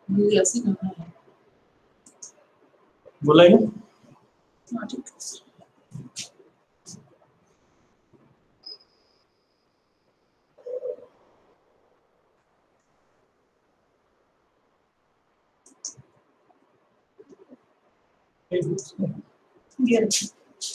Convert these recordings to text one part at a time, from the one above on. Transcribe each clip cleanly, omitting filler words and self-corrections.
ये ऐसी करना है। बोला ये? हाँ ठीक है। ये रखिए।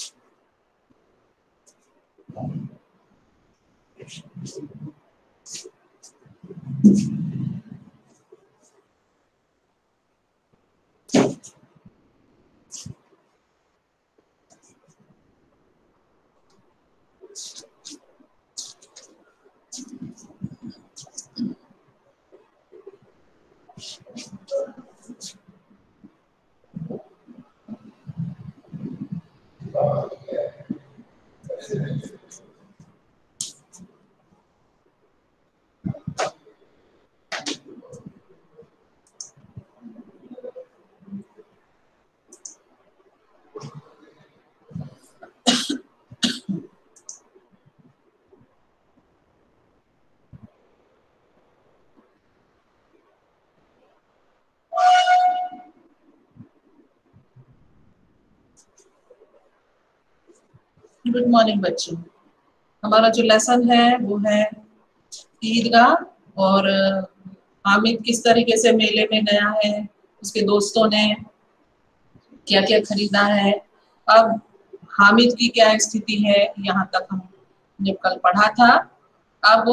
गुड मॉर्निंग बच्चों। हमारा जो लेसन है वो है ईदगाह, और हामिद किस तरीके से मेले में गया है, उसके दोस्तों ने क्या क्या खरीदा है। अब हामिद की क्या स्थिति है, यहाँ तक हमने कल पढ़ा था। अब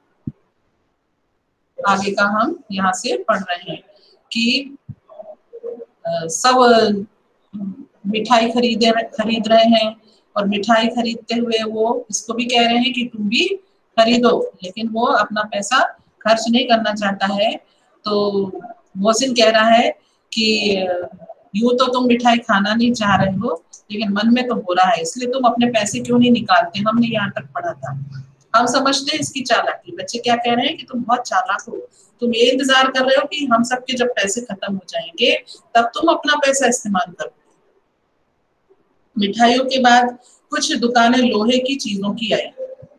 आगे का हम यहाँ से पढ़ रहे हैं कि सब मिठाई खरीद रहे हैं, और मिठाई खरीदते हुए वो इसको भी कह रहे हैं कि तुम भी खरीदो, लेकिन वो अपना पैसा खर्च नहीं करना चाहता है। तो मोहसिन कह रहा है कि यूं तो तुम मिठाई खाना नहीं चाह रहे हो, लेकिन मन में तो हो रहा है, इसलिए तुम अपने पैसे क्यों नहीं निकालते। हमने यहाँ तक पढ़ा था। हम समझते हैं इसकी चालाकी। बच्चे क्या कह रहे हैं कि तुम बहुत चालाक हो, तुम ये इंतजार कर रहे हो कि हम सबके जब पैसे खत्म हो जाएंगे तब तुम अपना पैसा इस्तेमाल करो। मिठाइयों के बाद कुछ दुकानें लोहे की चीजों की आई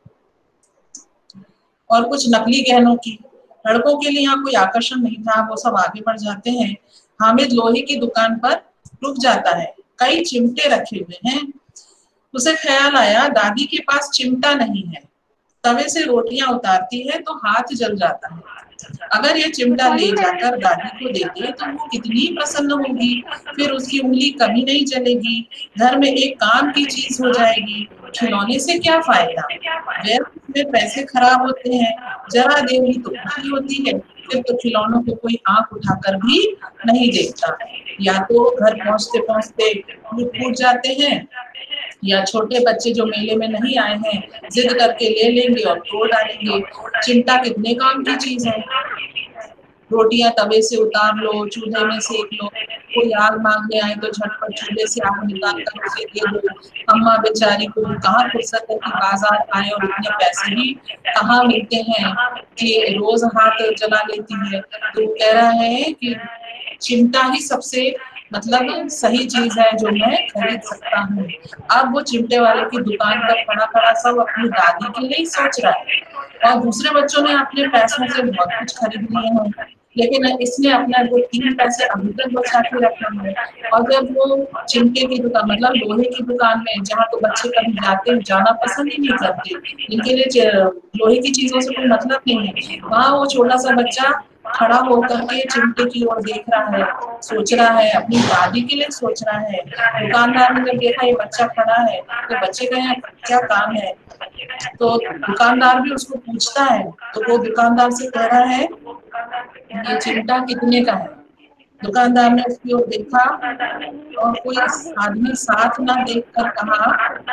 और कुछ नकली गहनों की। लड़कों के लिए यहाँ कोई आकर्षण नहीं था, वो सब आगे बढ़ जाते हैं। हामिद लोहे की दुकान पर रुक जाता है। कई चिमटे रखे हुए हैं। उसे ख्याल आया, दादी के पास चिमटा नहीं है। तवे से रोटियां उतारती है तो हाथ जल जाता है। अगर ये चिमटा ले जाकर दादी को देते तो वो कितनी प्रसन्न होगी, फिर उसकी उंगली कभी नहीं जलेगी, घर में एक काम की चीज हो जाएगी। खिलौने से क्या फायदा, व्यर्थ में पैसे खराब होते हैं। जरा देर ही तो खुशी होती है, फिर तो खिलौनों को कोई आंख उठाकर भी नहीं देखता। या तो घर पहुंचते पहुंचते टूट फूट जाते हैं, या छोटे बच्चे जो मेले में नहीं आए हैं जिद करके ले लेंगे और तोड़ डालेंगे। चिमटा कितने काम की चीज है। रोटियां तवे से उतार लो, चूल्हे में सेक लो, कोई आग मांगने आए तो झटपट चूल्हे से आग निकाल कर उसे दे दो। अम्मा बेचारी को भी कहाँ फुर्सत है कि बाजार आए, और इतने पैसे भी कहाँ मिलते हैं कि रोज हाथ जला लेती है। तो वो कह रहा है कि चिमटा ही सबसे मतलब सही चीज है जो मैं खरीद सकता हूँ। अब वो चिमटे वाले की दुकान पर खड़ा खड़ा सब अपनी दादी के लिए ही सोच रहा है, और दूसरे बच्चों ने अपने पैसों से बहुत कुछ खरीद लिए हैं, लेकिन इसने अपना वो 3 पैसे अभी तक बचा के रखा है। और जब वो चिमटे की दुकान मतलब लोहे की दुकान में, जहाँ तो बच्चे कभी जाना पसंद ही नहीं करते, इनके लिए लोहे की चीजों से कोई मतलब नहीं है, वहाँ वो छोटा सा बच्चा खड़ा होकर के चिमटे की ओर देख रहा है, सोच रहा है, अपनी दादी के लिए सोच रहा है। दुकानदार ने जब देखा ये बच्चा खड़ा है तो बच्चे का यहाँ क्या काम है, तो दुकानदार भी उसको पूछता है। तो वो दुकानदार से कह रहा है ये चिमटा कितने का है। दुकानदार ने उसकी ओर देखा और कोई आदमी साथ ना देखकर कहा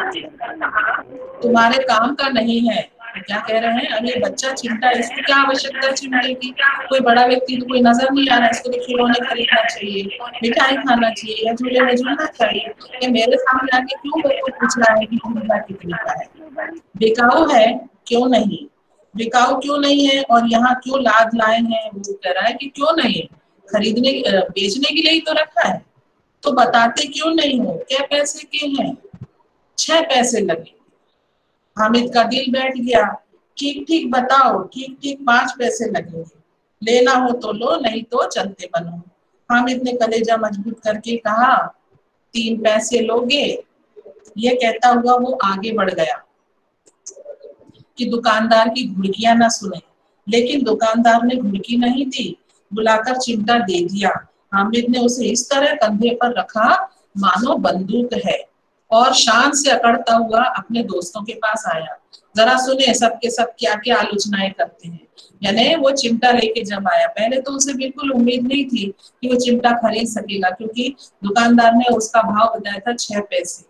तुम्हारे काम का नहीं है। तो क्या कह रहे हैं, अरे बच्चा चिमटा, इसको क्या आवश्यकता है चिमटे की, कोई बड़ा व्यक्ति तो कोई नजर नहीं आ रहा है, इसको तो खिलौने खरीदना चाहिए, मिठाई खाना चाहिए, या झूले में झूलना चाहिए। ये मेरे सामने आके क्यों मेरे को पूछ रहा है कि चिमटा कितने का है। बिकाऊ है क्यों नहीं, बिकाऊ क्यों नहीं है, और यहाँ क्यों लाद लाए हैं। वो कह रहा है कि क्यों नहीं, खरीदने बेचने के लिए ही तो रखा है, तो बताते क्यों नहीं हो, क्या पैसे के हैं। 6 पैसे लगे। हामिद का दिल बैठ गया। ठीक ठीक बताओ, ठीक ठीक 5 पैसे लगेंगे। लेना हो तो लो, नहीं तो चलते बनो। हामिद ने कलेजा मजबूत करके कहा, 3 पैसे लोगे? ये कहता हुआ वो आगे बढ़ गया कि दुकानदार की घुड़कियां ना सुने, लेकिन दुकानदार ने घुड़की नहीं दी, बुलाकर चिमटा दे दिया। हामिद ने उसे इस तरह कंधे पर रखा मानो बंदूक है, और शान से अकड़ता हुआ अपने दोस्तों के पास आया। जरा सुने सबके सब क्या क्या आलोचनाएं करते हैं। यानी वो चिमटा लेके जब आया, पहले तो उसे बिल्कुल उम्मीद नहीं थी कि वो चिमटा खरीद सकेगा, क्योंकि दुकानदार ने उसका भाव बताया था 6 पैसे।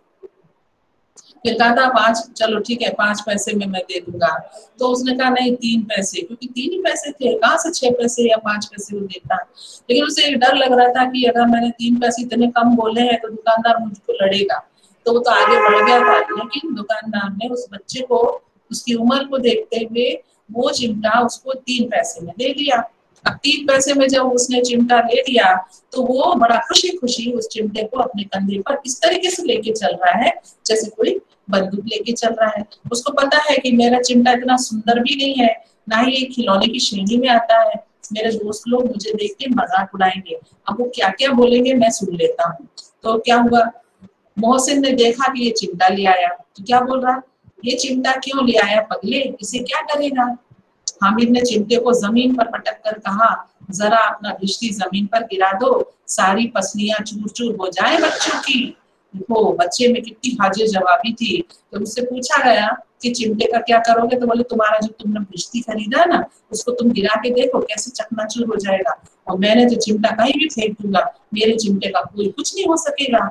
फिर कहा था 5, चलो ठीक है 5 पैसे में मैं दे दूंगा। तो उसने कहा नहीं 3 पैसे, क्योंकि 3 ही पैसे थे, कहाँ से 6 पैसे या 5 पैसे वो देता। लेकिन उसे एक डर लग रहा था कि अगर मैंने 3 पैसे इतने कम बोले हैं तो दुकानदार मुझको लड़ेगा, तो वो तो आगे बढ़ गया था। लेकिन दुकानदार ने उस बच्चे को, उसकी उम्र को देखते हुए वो चिमटा उसको 3 पैसे में दे दिया। अब 3 पैसे में जब उसने चिमटा ले लिया तो वो बड़ा खुशी खुशी उस चिमटे को अपने कंधे पर इस तरीके से लेके चल रहा है जैसे कोई बंदूक लेके चल रहा है। उसको पता है कि मेरा चिमटा इतना सुंदर भी नहीं है, ना ही ये खिलौने की श्रेणी में आता है। मेरे दोस्त लोग मुझे देख के मजाक उड़ाएंगे, अब वो क्या क्या बोलेंगे मैं सुन लेता हूँ। तो क्या हुआ, मोहसिन ने देखा कि ये चिमटा ले आया तो क्या बोल रहा, ये चिमटा क्यों ले आया पगले, इसे क्या करेगा? हामिद ने चिमटे को जमीन पर पटक कर कहा, जरा अपना भिश्ती जमीन पर गिरा दो, सारी पसलियां चूर चूर हो जाए बच्चों की। देखो बच्चे में कितनी हाजिर जवाबी थी। तो उससे पूछा गया कि चिमटे का क्या करोगे, तो बोले तुम्हारा जो तुमने भिश्ती खरीदा ना उसको तुम गिरा के देखो कैसे चकनाचूर हो जाएगा, और मैंने जो चिमटा कहीं भी फेंक दूंगा, मेरे चिमटे का कोई कुछ नहीं हो सकेगा।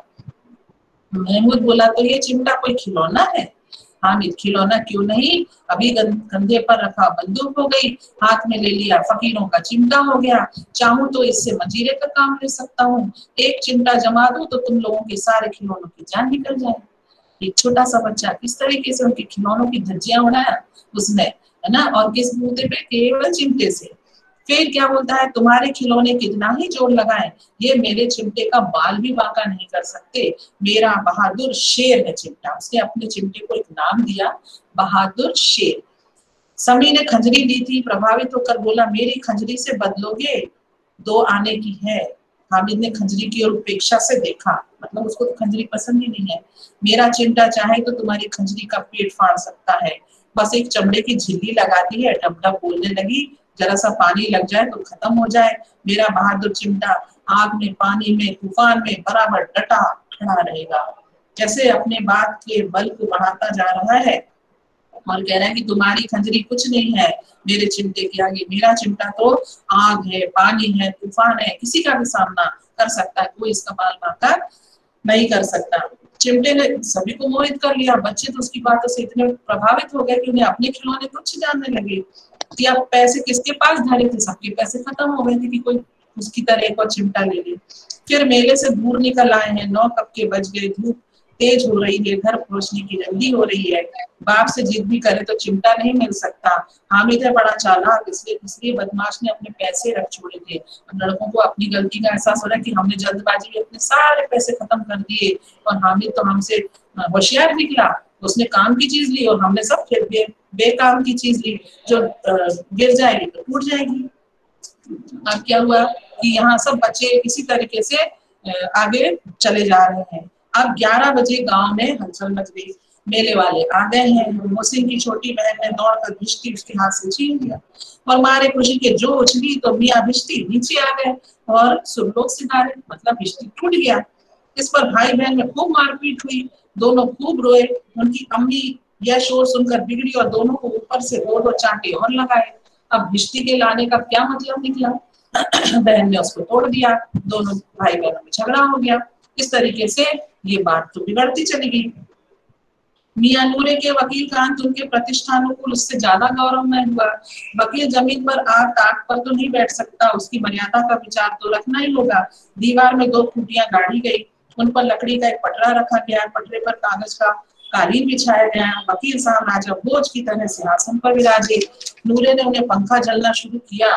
महमूद बोला, तो ये चिमटा कोई खिलौना है? हामिद, खिलौना क्यों नहीं, अभी कंधे पर रखा बंदूक हो गई, हाथ में ले लिया फकीरों का चिमटा हो गया। चाहूं तो इससे मजीरे का काम ले सकता हूँ, एक चिमटा जमा दूं तो तुम लोगों के सारे खिलौनों की जान निकल जाए। एक छोटा सा बच्चा किस तरीके से उनके खिलौनों की धज्जियां उड़ाया उसने, है ना, और किस बूते पे, केवल चिमटे से। फिर क्या बोलता है, तुम्हारे खिलौने कितना ही जोर लगाए, ये मेरे चिमटे का बाल भी बांका नहीं कर सकते। मेरा बहादुर शेर है चिमटा। उसने अपने चिमटे को एक नाम दिया, बहादुर शेर। समी ने खंजरी ली थी, प्रभावित होकर बोला, मेरी खंजरी से बदलोगे? 2 आने की है। हामिद ने खंजरी की ओर उपेक्षा से देखा, मतलब उसको तो खंजरी पसंद ही नहीं है। मेरा चिमटा चाहे तो तुम्हारी खंजरी का पेट फाड़ सकता है, बस एक चमड़े की झिल्ली लगा दी है, डब डब बोलने लगी, जरा सा पानी लग जाए तो खत्म हो जाए। मेरा बहादुर चिमटा आग में, पानी में, तूफान में बराबर डटा खड़ा रहेगा। जैसे अपने बात के बल को बढ़ाता जा रहा है और कह रहा है कि तुम्हारी खंजरी कुछ नहीं है मेरे चिमटे के आगे, मेरा चिमटा तो आग है, पानी है, तूफान है, किसी का भी सामना कर सकता है, कोई इसका बाल बांका नहीं कर सकता। चिमटे ने सभी को मोहित कर लिया। बच्चे तो उसकी बातों से इतने प्रभावित हो गए कि उन्हें अपने खिलौने कुछ जानने लगे कि अब पैसे किसके पास धरे थे, सबके पैसे खत्म हो गए थे कि कोई उसकी तरह एक और चिमटा ले ले। फिर मेले से दूर निकल आए हैं, 9 कब के बज गए, धूप तेज हो रही है, घर पहुंचने की जल्दी हो रही है। बाप से जिद भी करे तो चिमटा नहीं मिल सकता। हामिद है बड़ा चालाक, इसलिए बदमाश ने अपने पैसे रख छोड़े थे। अब लड़कों को अपनी गलती का एहसास हो रहा है कि हमने जल्दबाजी में अपने सारे पैसे खत्म कर दिए, और हामिद तो हमसे होशियार निकला, उसने काम की चीज ली और हमने सब फिर बेकाम की चीज ली, जो गिर जाएगी तो टूट जाएगी। अब क्या हुआ कि यहाँ सब बच्चे इसी तरीके से आगे चले जा रहे हैं। अब 11 बजे गांव में हलचल मच गई, मेले वाले आ गए हैं। मोहसिन की छोटी बहन ने दौड़कर भिश्ती उसके हाथ से छीन लिया और मारे खुशी के जो उछली तो मियाँ भिश्ती नीचे आ गए और सुरलोक सिधारे, मतलब भिश्ती टूट गया। इस पर भाई बहन में खूब मारपीट हुई, दोनों खूब रोए। उनकी अम्मी यह शोर सुनकर बिगड़ी और दोनों को ऊपर से 2-2 चांटे और लगाए। अब भिश्ती के लाने का क्या मतलब निकला, बहन ने उसको तोड़ दिया, दोनों भाई बहनों में झगड़ा हो गया। इस तरीके से ये बात तो बिगड़ती चली गई। मियां नूरे के वकील कांत उनके प्रतिष्ठानुकूल, उससे ज्यादा गौरवमय हुआ। वकील जमीन पर आग ताक पर तो नहीं बैठ सकता, उसकी मर्यादा का विचार तो रखना ही होगा। दीवार में 2 खूंटियां गाड़ी गई, उन पर लकड़ी का एक पटरा रखा गया, पटरे पर कागज का कालीन बिछाया गया। वकील साहब राजा भोज की तरह सिंहासन पर विराजे। नूरे ने उन्हें पंखा चलना शुरू किया।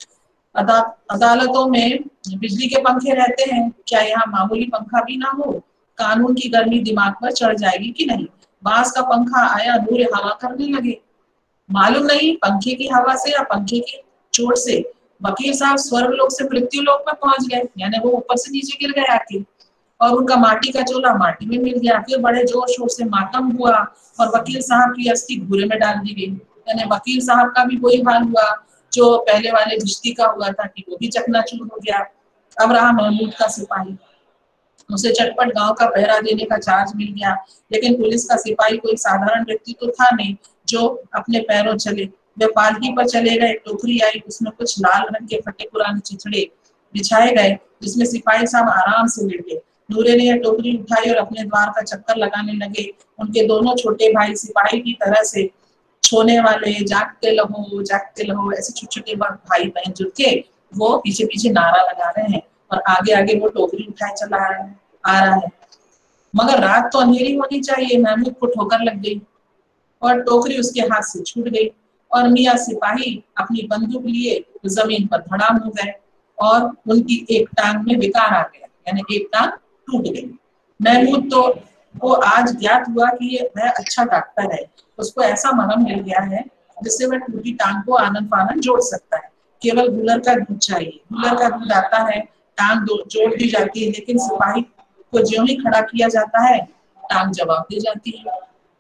अदालतों में बिजली के पंखे रहते हैं, क्या यहाँ मामूली पंखा भी ना हो? कानून की गर्मी दिमाग पर चढ़ जाएगी कि नहीं? बांस का पंखा आया, नूरे हवा करने लगे। मालूम नहीं पंखे की हवा से या पंखे की चोट से, वकील साहब स्वर्ग लोक से मृत्यु लोक में पहुंच गए, यानी वो ऊपर से नीचे गिर गए आके, और उनका माटी का चोला माटी में मिल गया। फिर बड़े जोर शोर से मातम हुआ और वकील साहब की अस्थि घूरे में डाल दी गई। यानी वकील साहब का भी वही हाल हुआ जो पहले वाले रिश्ती का हुआ था कि वो भी चकनाचूर हो गया। अब रहा महमूद का सिपाही, उसे चटपट गांव का पहरा देने का चार्ज मिल गया, लेकिन पुलिस का सिपाही कोई साधारण व्यक्ति तो था नहीं जो अपने पैरों चले। वे पालकी पर चले गए, टोकरी आई, उसमें कुछ लाल रंग के फटे पुराने चिथड़े बिछाए गए, जिसमें सिपाही साहब आराम से लेटे। नूरे ने यह टोकरी उठाई और अपने द्वार का चक्कर लगाने लगे। उनके दोनों छोटे भाई सिपाही की तरह से छोने वाले, जागते लहो ऐसे छोटे छोटे भाई बहन जो थे वो पीछे पीछे नारा लगा रहे हैं और आगे आगे वो टोकरी उठाए चला आ रहा है। मगर रात तो अंधेरी होनी चाहिए। महमूद को ठोकर लग गई और टोकरी उसके हाथ से छूट गई और मियाँ सिपाही अपनी बंदूक लिए जमीन पर धड़ाम हो गए और उनकी एक टांग में विकार आ गया, यानी एक टांग टूट गई। महमूद तो वो आज ज्ञात हुआ कि ये वह अच्छा डॉक्टर है, उसको ऐसा मरहम मिल गया है जिससे वह टूटी टांग को आनन फानन जोड़ सकता है। केवल गुलर का दूध चाहिए। गुलर का दूध आता है, टांग जोड़ दी जाती है, लेकिन सिपाही को ज्यों ही खड़ा किया जाता है टांग जवाब दे जाती है।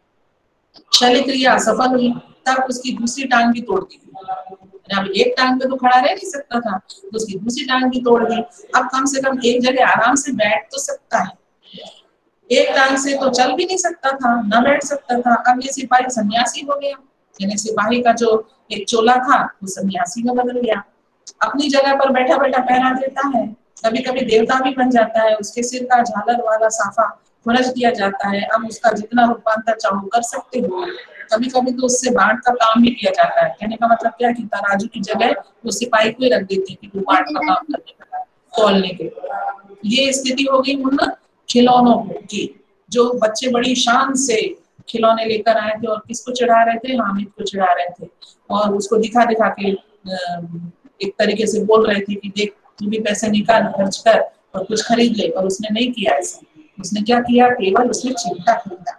शल्य क्रिया असफल हुई, तब उसकी दूसरी टांग भी तोड़ दी। अब एक टांग पे तो खड़ा रह नहीं सकता था, तो उसकी दूसरी टांग भी तोड़ दी। अब कम से कम एक जगह आराम से बैठ तो सकता है, एक टांग से तो चल भी नहीं सकता था, न बैठ सकता था। अब ये सिपाही सन्यासी हो गया, यानी सिपाही का जो एक चोला था वो सन्यासी में बदल गया। अपनी जगह पर बैठा बैठा पहरा देता है, कभी कभी देवता भी बन जाता है। उसके सिर का झालर वाला साफा खुरच दिया जाता है। अब उसका जितना रूपांतर चाहो कर सकते हो। कभी कभी तो उससे बाट का काम भी किया जाता है। कहने का मतलब क्या कि तराजू की जगह वो सिपाही को ही रख देते कि वो बाट का काम करने का, तौलने के। ये स्थिति हो गई उन खिलौनों की, जो बच्चे बड़ी शान से खिलौने लेकर आए थे और किसको चढ़ा रहे थे, हामिद को चढ़ा रहे थे और उसको दिखा दिखा के एक तरीके से बोल रहे थे कि देख तू भी पैसे निकाल, खर्च कर और कुछ खरीद ले। और उसने नहीं किया ऐसा। उसने क्या किया, केवल उसने चिमटा खरीदा।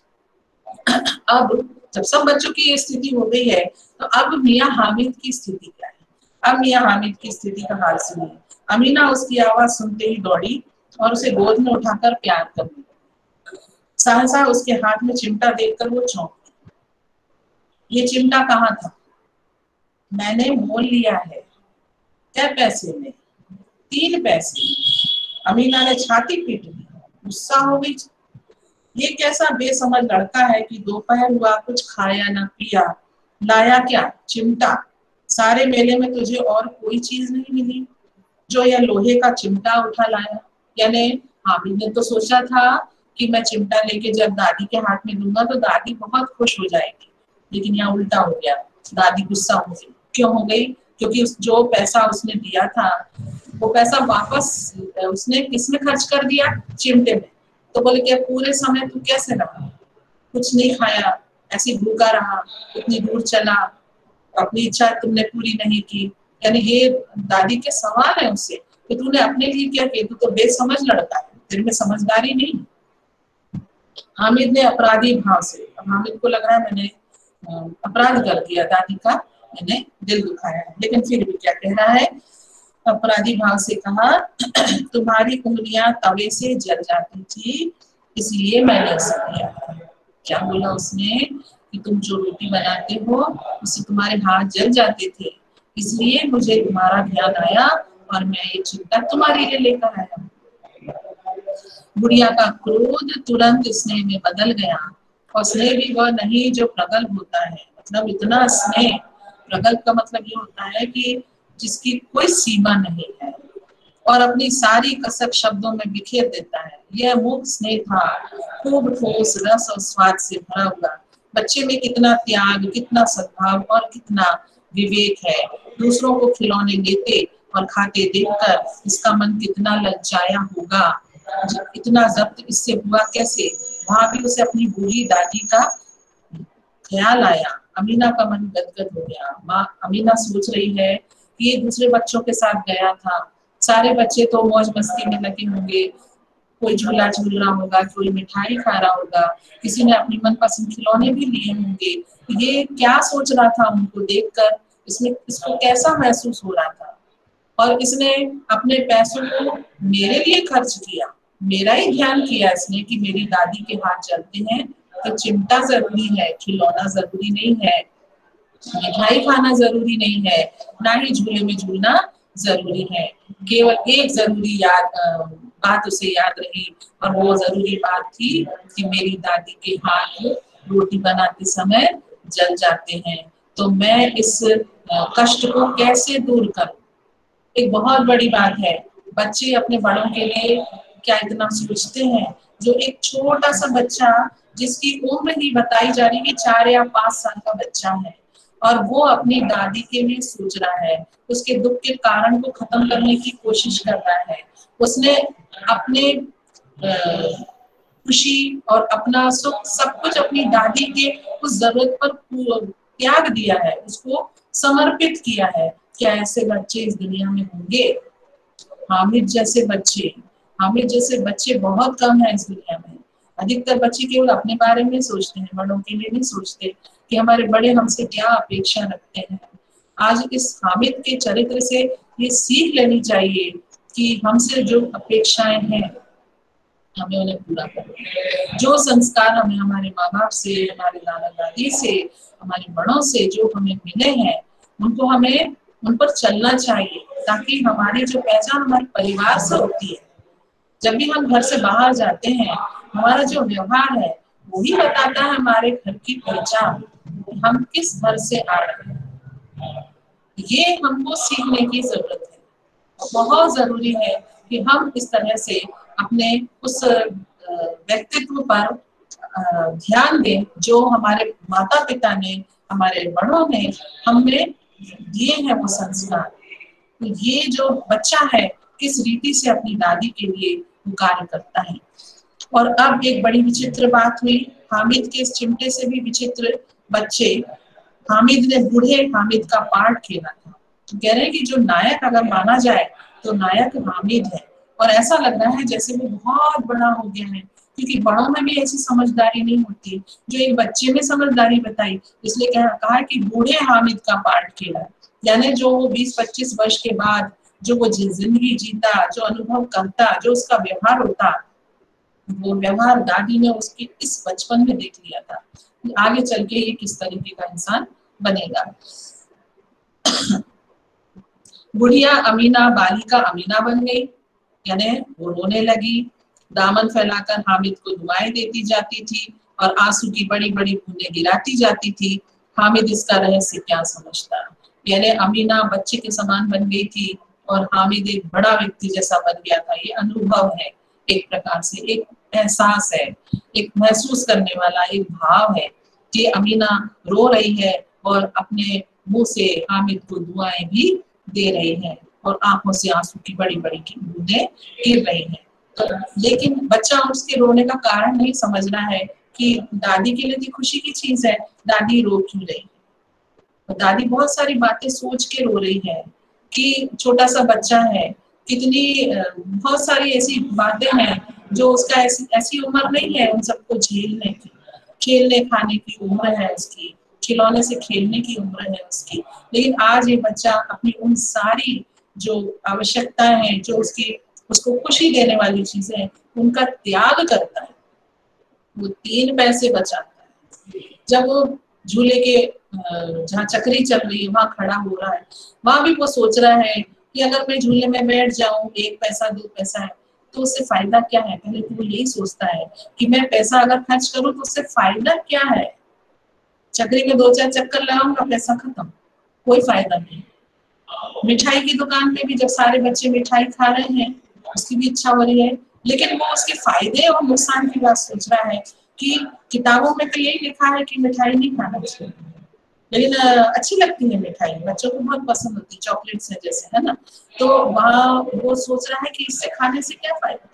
अब जब सब बच्चों की ये स्थिति हो गई है तो अब मियाँ हामिद की स्थिति क्या है। अब मियाँ हामिद की स्थिति का हाल सुनिए। अमीना उसकी आवाज सुनते ही दौड़ी और उसे गोद में उठाकर प्यार कर लिया। सहसा उसके हाथ में चिमटा देखकर वो चौंक गई। ये चिमटा कहाँ था? मैंने मोल लिया है। क्या पैसे में? 3 पैसे। अमीना ने छाती पीट ली, गुस्सा हो गई। ये कैसा बेसमझ लड़का है कि दोपहर हुआ कुछ खाया न पिया, लाया क्या? चिमटा। सारे मेले में तुझे और कोई चीज नहीं मिली जो यह लोहे का चिमटा उठा लाया। यानी हामिद ने तो सोचा था कि मैं चिमटा लेके जब दादी के हाथ में दूंगा तो दादी बहुत खुश हो जाएगी, लेकिन यहाँ उल्टा हो गया। दादी गुस्सा हो गई। क्यों हो गई? क्योंकि जो पैसा उसने दिया था वो पैसा वापस उसने किसमें खर्च कर दिया? चिमटे में। तो बोले कि पूरे समय तू कैसे रहा? कुछ नहीं खाया, ऐसी भूखा रहा, इतनी दूर चला, अपनी इच्छा तुमने पूरी नहीं की। यानी ये दादी के सवाल है उससे कि तूने अपने लिए क्या किया? तू तो बेसमझ लड़का है, तेरे में समझदारी नहीं। हामिद ने अपराधी भाव से, अब हामिद को लग रहा है मैंने अपराध कर दिया, दादी का मैंने दिल दुखाया है, लेकिन फिर भी क्या कह रहा है, अपराधी भाव से कहा तुम्हारी उंगलियां तवे से जल जाती थी इसलिए मैंने ऐसा किया। क्या बोला उसने कि तुम जो रोटी बनाते हो उससे तुम्हारे हाथ जल जाते थे, इसलिए मुझे तुम्हारा ध्यान आया और मैं ये चिमटा तुम्हारे लिए लेकर आया। बुढ़िया का क्रोध तुरंत स्नेह में बदल गया, और स्नेह भी वह नहीं जो प्रगल्भ होता है। मतलब इतना स्नेह, प्रगल्भ का मतलब ये होता है कि जिसकी कोई सीमा नहीं है और अपनी सारी कसक शब्दों में बिखेर देता है। यह मूक स्नेह था, खूब ठोस रस और स्वाद से भरा हुआ। बच्चे में कितना त्याग, कितना सद्भाव और कितना विवेक है। दूसरों को खिलौने लेते और खाते देखकर इसका मन कितना लज्जाया होगा। इतना जब्त इससे हुआ कैसे? वहां भी उसे अपनी बूढ़ी दादी का ख्याल आया। अमीना का मन गदगद हो गया। माँ अमीना सोच रही है कि ये दूसरे बच्चों के साथ गया था, सारे बच्चे तो मौज मस्ती में लगे होंगे, कोई झूला झूल रहा होगा, कोई मिठाई खा रहा होगा, किसी ने अपनी मनपसंद खिलौने भी लिए होंगे। ये क्या सोच रहा था उनको देखकर इसमें इसको कैसा महसूस हो रहा था, और इसने अपने पैसों को मेरे लिए खर्च किया, मेरा ही ध्यान किया इसने कि मेरी दादी के हाथ जलते हैं तो चिमटा जरूरी है, खिलौना जरूरी नहीं है, मिठाई खाना जरूरी नहीं है, ना ही झूले में झूलना जरूरी है। केवल एक जरूरी बात उसे याद रही, और वो जरूरी बात थी कि मेरी दादी के हाथ रोटी बनाते समय जल जाते हैं, तो मैं इस कष्ट को कैसे दूर करूं। एक बहुत बड़ी बात है। बच्चे अपने बड़ों के लिए क्या इतना सोचते हैं। जो एक छोटा सा बच्चा जिसकी उम्र ही बताई जा रही है 4 या 5 साल का बच्चा है, और वो अपनी दादी के लिए सोच रहा है, उसके दुख के कारण को खत्म करने की कोशिश कर रहा है। उसने अपने खुशी और अपना सुख सब कुछ अपनी दादी के उस जरूरत पर त्याग दिया है, उसको समर्पित किया है। क्या ऐसे बच्चे इस दुनिया में होंगे? हामिद जैसे बच्चे बहुत कम है इस दुनिया में। अधिकतर बच्चे केवल अपने बारे में सोचते हैं, बड़ों के लिए नहीं सोचते कि हमारे बड़े हमसे क्या अपेक्षा रखते हैं। आज इस हामिद के चरित्र से ये सीख लेनी चाहिए कि हमसे जो अपेक्षाएं हैं हमें उन्हें पूरा करना है। जो संस्कार हमें हमारे माँ बाप से, हमारे दादा दादी से, हमारे बड़ों से जो हमें मिले हैं, उनको हमें उन पर चलना चाहिए, ताकि हमारी जो पहचान हमारे परिवार से होती है। जब भी हम घर से बाहर जाते हैं, हमारा जो व्यवहार है वही बताता है हमारे घर की पहचान, हम किस घर से आ रहे हैं। ये हमको सीखने की जरूरत है। बहुत जरूरी है कि हम इस तरह से अपने उस व्यक्तित्व पर ध्यान दें जो हमारे माता पिता ने, हमारे बड़ों ने हमें दिए हैं वो संस्कार। तो ये जो बच्चा है किस रीति से अपनी दादी के लिए वो कार्य करता है। और अब एक बड़ी विचित्र बात हुई, हामिद के इस चिमटे से भी विचित्र बच्चे। हामिद ने बूढ़े हामिद का पार्ट खेला था। तो कह रहे हैं कि जो नायक अगर माना जाए तो नायक हामिद है, और ऐसा लग रहा है जैसे वो बहुत बड़ा हो गया है, क्योंकि बड़ों में भी ऐसी समझदारी नहीं होती जो एक बच्चे में समझदारी बताई। इसलिए कहा कि बूढ़े हामिद का पार्ट खेला, यानी जो वो 20-25 वर्ष के बाद जो वो जिंदगी जीता, जो अनुभव करता, जो उसका व्यवहार होता, वो व्यवहार दादी ने उसके इस बचपन में देख लिया था, आगे चल के ये किस तरीके का इंसान बनेगा। बुढ़िया अमीना बालिका अमीना बन गई, यानी वो रोने लगी, दामन फैलाकर हामिद को दुआएं देती जाती थी और आंसू की बड़ी बड़ी बूंदें गिराती जाती थी। हामिद इसका रहस्य क्या समझता। यानी अमीना बच्चे के समान बन गई थी और हामिद एक बड़ा व्यक्ति जैसा बन गया था। ये अनुभव है, एक प्रकार से एक एहसास है, एक महसूस करने वाला एक भाव है कि अमीना रो रही है और अपने मुंह से हामिद को दुआएं भी दे रही है और आंखों से आंसू की बड़ी बड़ी बूंदें गिर रही हैं। तो लेकिन बच्चा उसके रोने का कारण नहीं समझ रहा है कि दादी के लिए तो खुशी की चीज है, दादी रो क्यों रही है। तो दादी बहुत सारी बातें सोच के रो रही है कि छोटा सा बच्चा है, कितनी बहुत सारी ऐसी बातें हैं जो उसका ऐसी उम्र नहीं है उन सबको झेलने की। खेलने खाने की उम्र है उसकी, खिलौने से खेलने की उम्र है उसकी, लेकिन आज ये बच्चा अपनी उन सारी जो आवश्यकताएं हैं, जो उसको खुशी देने वाली चीजें हैं, उनका त्याग करता है। वो 3 पैसे बचाता है। जब वो झूले के जहाँ चक्री चल रही है वहां खड़ा हो रहा है, वहां भी वो सोच रहा है कि अगर मैं झूले में बैठ जाऊं, 1 पैसा 2 पैसा है तो उससे फायदा क्या है। पहले तो वो यही सोचता है कि मैं पैसा अगर खर्च करूं तो उससे फायदा क्या है। चक्री में 2-4 चक्कर लगाऊंगा, पैसा खत्म, कोई फायदा नहीं। मिठाई की दुकान पे भी जब सारे बच्चे मिठाई खा रहे हैं, उसकी भी इच्छा हो रही है, लेकिन वो उसके फायदे और नुकसान की बात सोच रहा है कि किताबों में तो यही लिखा है कि मिठाई नहीं खाना चाहिए, लेकिन अच्छी लगती है मिठाई, बच्चों को बहुत पसंद होती है, चॉकलेट्स है जैसे, है ना। तो वहाँ वो सोच रहा है कि इससे खाने से क्या फायदा,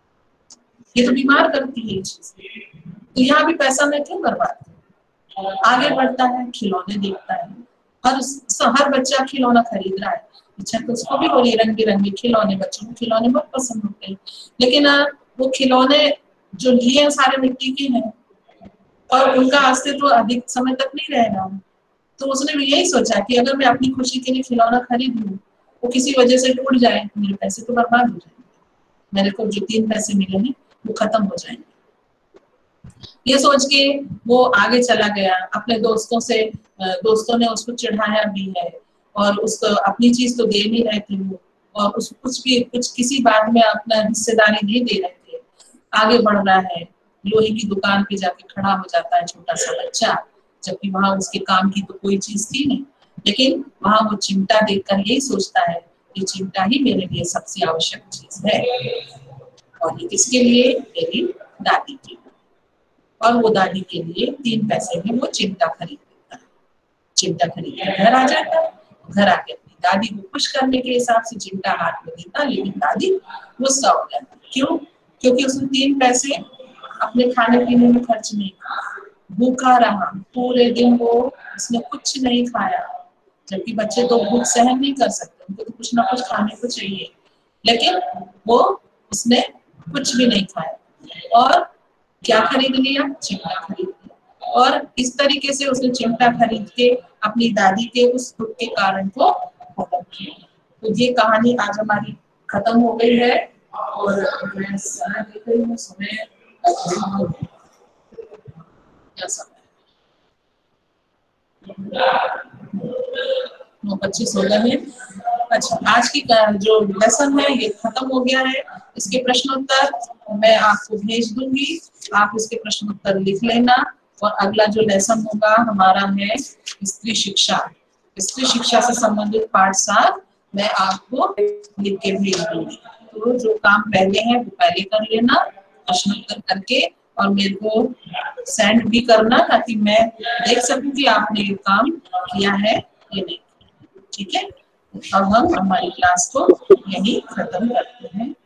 ये तो बीमार करती है ये चीज, तो यहाँ भी पैसा मैं क्यों बर्बाद करूं। आगे बढ़ता है, खिलौने देखता है, हर बच्चा खिलौना खरीद रहा है। अच्छा, तो उसको भी हो रही रंग बिरंगे खिलौने, बच्चों को खिलौने बहुत पसंद होते हैं, लेकिन वो खिलौने जो लिए सारे मिट्टी के हैं और उनका अस्तित्व अधिक समय तक नहीं रहेगा। तो उसने भी यही सोचा कि अगर मैं अपनी खुशी के लिए खिलौना खरीद लूं, वो किसी वजह से टूट जाए, मेरे पैसे तो बर्बाद हो जाएंगे, मेरे को जो 3 पैसे मिले हैं वो खत्म हो जाएंगे। ये सोच के वो आगे चला गया, अपने दोस्तों से, दोस्तों ने उसको चिढ़ाया भी है और उसको अपनी चीज तो दे नहीं रहे थे वो, और उस कुछ किसी बात में अपना हिस्सेदारी नहीं दे रहे थे। आगे बढ़ रहा है, लोहे की दुकान पे जाके खड़ा हो जाता है छोटा सा बच्चा, जबकि वहां उसके काम की तो कोई चीज थी नहीं, लेकिन वहां वो चिमटा देखकर यही सोचता है कि चिमटा ही मेरे लिए सबसे आवश्यक चीज है, और ये किसके लिए, मेरी दादी के लिए। और वो दादी के लिए 3 पैसे में वो चिमटा खरीद लेता है। चिमटा खरीद कर घर आ जाता है, घर आके अपनी दादी को खुश करने के हिसाब से चिमटा हाथ में देता, लेकिन दादी गुस्सा हो जाती। क्यों? क्योंकि उसने 3 पैसे अपने खाने पीने में खर्च नहीं किया, भूखा रहा पूरे दिन, वो उसने कुछ नहीं खाया, जबकि बच्चे तो भूख सहन नहीं कर सकते, उनको तो कुछ ना कुछ खाने को चाहिए, लेकिन वो उसने कुछ भी नहीं खाया और क्या खरीद लिया, चिमटा खरीद लिया। और इस तरीके से उसने चिमटा खरीद के अपनी दादी के उस दुख के कारण को खत्म किया। तो ये कहानी आज हमारी खत्म हो गई है, और मैं समय देख रही हूँ, समय क्या समय 9:25 हो गए हैं। अच्छा, आज की जो लेसन है ये खत्म हो गया है। इसके प्रश्नोत्तर मैं आपको भेज दूंगी, आप इसके प्रश्नोत्तर लिख लेना, और अगला जो लेसन होगा हमारा है स्त्री शिक्षा। स्त्री शिक्षा से संबंधित पाठ 7 मैं आपको लिख के भेज दूंगी। तो जो काम पहले है वो पहले कर लेना प्रश्नोत्तर करके, और मेरे को सेंड भी करना, ताकि मैं देख सकूं कि आपने ये काम किया है या नहीं। ठीक है, अब हम हमारी क्लास को यही खत्म करते हैं।